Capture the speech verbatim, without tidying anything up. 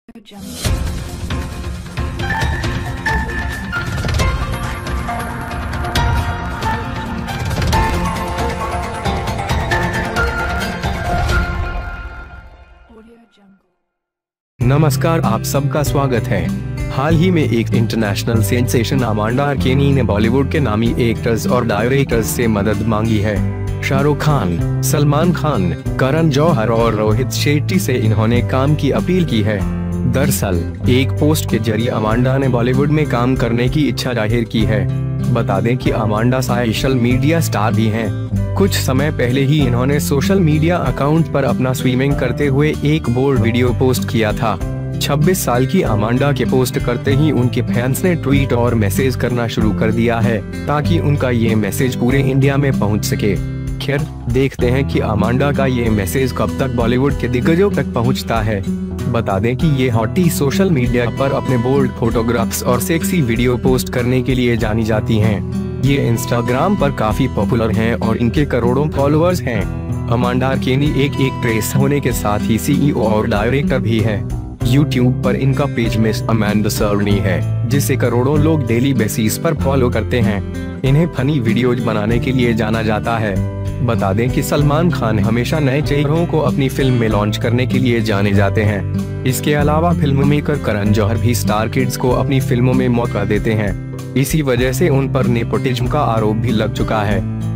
नमस्कार, आप सबका स्वागत है। हाल ही में एक इंटरनेशनल सेंसेशन अमांडा केनी ने बॉलीवुड के नामी एक्टर्स और डायरेक्टर्स से मदद मांगी है। शाहरुख खान, सलमान खान, करण जौहर और रोहित शेट्टी से इन्होंने काम की अपील की है। दरअसल एक पोस्ट के जरिए अमांडा ने बॉलीवुड में काम करने की इच्छा जाहिर की है। बता दें कि अमांडा सोशल मीडिया स्टार भी हैं। कुछ समय पहले ही इन्होंने सोशल मीडिया अकाउंट पर अपना स्विमिंग करते हुए एक बोल्ड वीडियो पोस्ट किया था। छब्बीस साल की अमांडा के पोस्ट करते ही उनके फैंस ने ट्वीट और मैसेज करना शुरू कर दिया है ताकि उनका ये मैसेज पूरे इंडिया में पहुंच सके। खैर, देखते हैं कि अमांडा का ये मैसेज कब तक बॉलीवुड के दिग्गजों तक पहुंचता है। बता दें कि ये हॉटी सोशल मीडिया पर अपने बोल्ड फोटोग्राफ्स और सेक्सी वीडियो पोस्ट करने के लिए जानी जाती हैं। ये इंस्टाग्राम पर काफी पॉपुलर हैं और इनके करोड़ों फॉलोअर्स हैं। अमांडा केनी एक एक्ट्रेस होने के साथ ही सीईओ और डायरेक्टर भी है। यूट्यूब पर इनका पेज मिस अमांडा सरनी है, जिसे करोड़ों लोग डेली बेसिस पर फॉलो करते हैं। इन्हें फनी वीडियोज बनाने के लिए जाना जाता है। बता दें कि सलमान खान हमेशा नए चेहरों को अपनी फिल्म में लॉन्च करने के लिए जाने जाते हैं। इसके अलावा फिल्म मेकर करण जौहर भी स्टार किड्स को अपनी फिल्मों में मौका देते हैं। इसी वजह से उन पर नेपोटिज्म का आरोप भी लग चुका है।